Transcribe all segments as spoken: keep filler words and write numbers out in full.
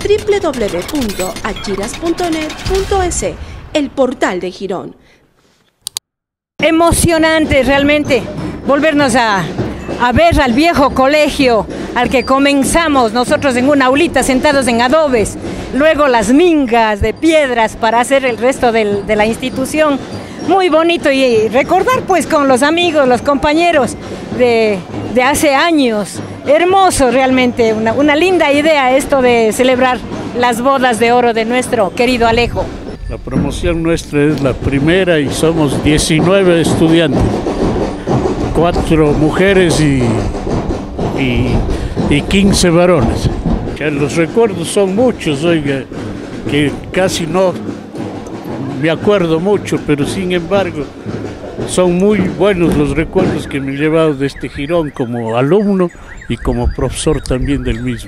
doble u doble u doble u punto achiras punto net punto es, el portal de Girón. Emocionante realmente volvernos a, a ver al viejo colegio al que comenzamos nosotros en una aulita sentados en adobes, luego las mingas de piedras para hacer el resto del, de la institución. Muy bonito, y recordar pues con los amigos, los compañeros de, de hace años. Hermoso realmente, una, una linda idea esto de celebrar las bodas de oro de nuestro querido Alejo. La promoción nuestra es la primera y somos diecinueve estudiantes, cuatro mujeres y, y, y quince varones. Que los recuerdos son muchos, oiga, que casi no me acuerdo mucho, pero sin embargo son muy buenos los recuerdos que me he llevado de este Girón como alumno y como profesor también del mismo.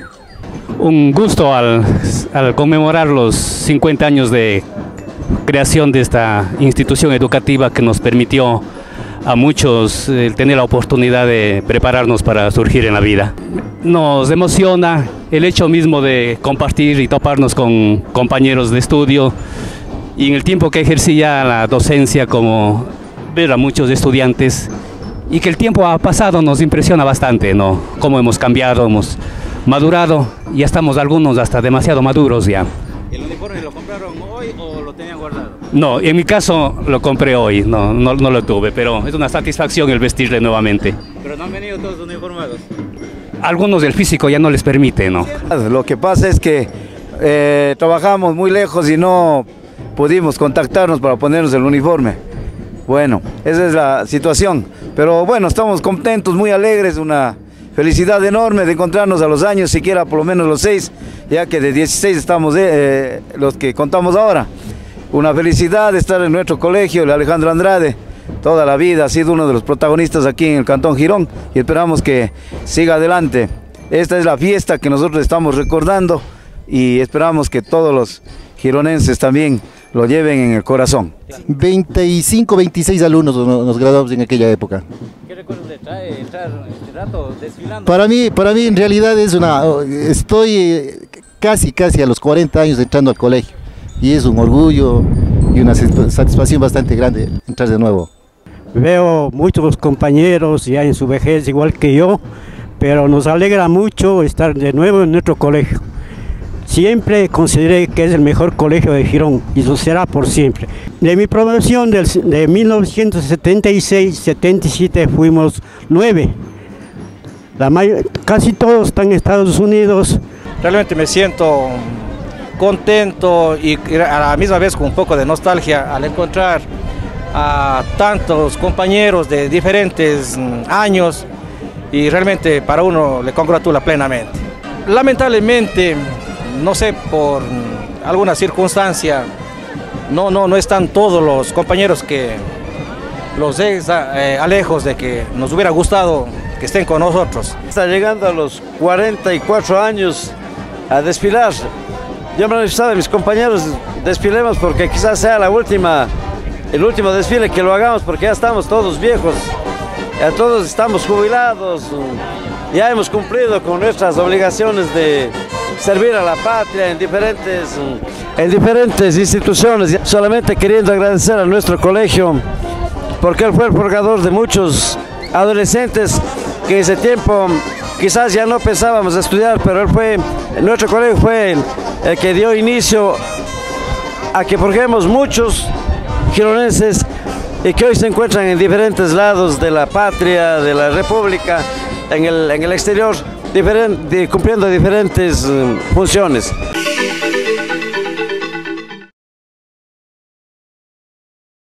Un gusto al, al conmemorar los cincuenta años de creación de esta institución educativa que nos permitió a muchos eh, tener la oportunidad de prepararnos para surgir en la vida. Nos emociona el hecho mismo de compartir y toparnos con compañeros de estudio, y en el tiempo que ejercía la docencia, como ver a muchos estudiantes, y que el tiempo ha pasado nos impresiona bastante, ¿no? Cómo hemos cambiado, hemos madurado, y ya estamos algunos hasta demasiado maduros ya. ¿El uniforme lo compraron hoy o lo tenían guardado? No, en mi caso lo compré hoy, no, no, no lo tuve, pero es una satisfacción el vestirle nuevamente. ¿Pero no han venido todos uniformados? Algunos del físico ya no les permite, ¿no? Lo que pasa es que eh, trabajamos muy lejos y no pudimos contactarnos para ponernos el uniforme. Bueno, esa es la situación, pero bueno, estamos contentos, muy alegres, una felicidad enorme de encontrarnos a los años, siquiera por lo menos los seis, ya que de dieciséis estamos eh, los que contamos ahora. Una felicidad de estar en nuestro colegio, el Alejandro Andrade, toda la vida ha sido uno de los protagonistas aquí en el Cantón Girón, y esperamos que siga adelante. Esta es la fiesta que nosotros estamos recordando, y esperamos que todos los gironenses también lo lleven en el corazón. veinticinco, veintiséis alumnos nos graduamos en aquella época. ¿Qué recuerdos le trae entrar este rato desfilando? Para mí, para mí en realidad es una, estoy casi, casi a los cuarenta años entrando al colegio, y es un orgullo y una satisfacción bastante grande entrar de nuevo. Veo muchos compañeros ya en su vejez igual que yo, pero nos alegra mucho estar de nuevo en nuestro colegio. Siempre consideré que es el mejor colegio de Girón, y eso será por siempre. De mi promoción del, de mil novecientos setenta y seis setenta y siete fuimos nueve. La mayor, casi todos están en Estados Unidos. Realmente me siento contento y a la misma vez con un poco de nostalgia al encontrar a tantos compañeros de diferentes años, y realmente para uno le congratula plenamente. Lamentablemente, no sé, por alguna circunstancia, no, no, no están todos los compañeros que los ex eh, Alejos de que nos hubiera gustado que estén con nosotros. Está llegando a los cuarenta y cuatro años a desfilar. Yo me he necesitado, mis compañeros, desfilemos porque quizás sea la última, el último desfile que lo hagamos, porque ya estamos todos viejos, ya todos estamos jubilados, ya hemos cumplido con nuestras obligaciones de servir a la patria en diferentes, en diferentes instituciones, solamente queriendo agradecer a nuestro colegio, porque él fue el forjador de muchos adolescentes que en ese tiempo quizás ya no pensábamos estudiar, pero él fue, nuestro colegio fue el, el que dio inicio a que forjemos muchos gironenses y que hoy se encuentran en diferentes lados de la patria, de la república, en el, en el exterior, diferente, cumpliendo diferentes uh, funciones.